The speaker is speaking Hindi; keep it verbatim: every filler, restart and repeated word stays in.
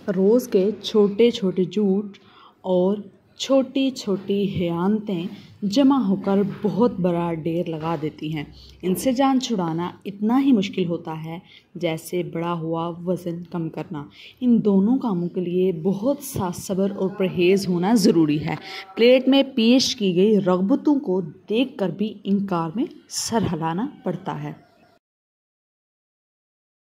रोज़ के छोटे छोटे झूठ और छोटी छोटी हियानतें जमा होकर बहुत बड़ा ढेर लगा देती हैं। इनसे जान छुड़ाना इतना ही मुश्किल होता है जैसे बढ़ा हुआ वज़न कम करना। इन दोनों कामों के लिए बहुत सा सब्र और परहेज़ होना ज़रूरी है। प्लेट में पेश की गई रग़बतों को देखकर भी इनकार में सर हिलाना पड़ता है।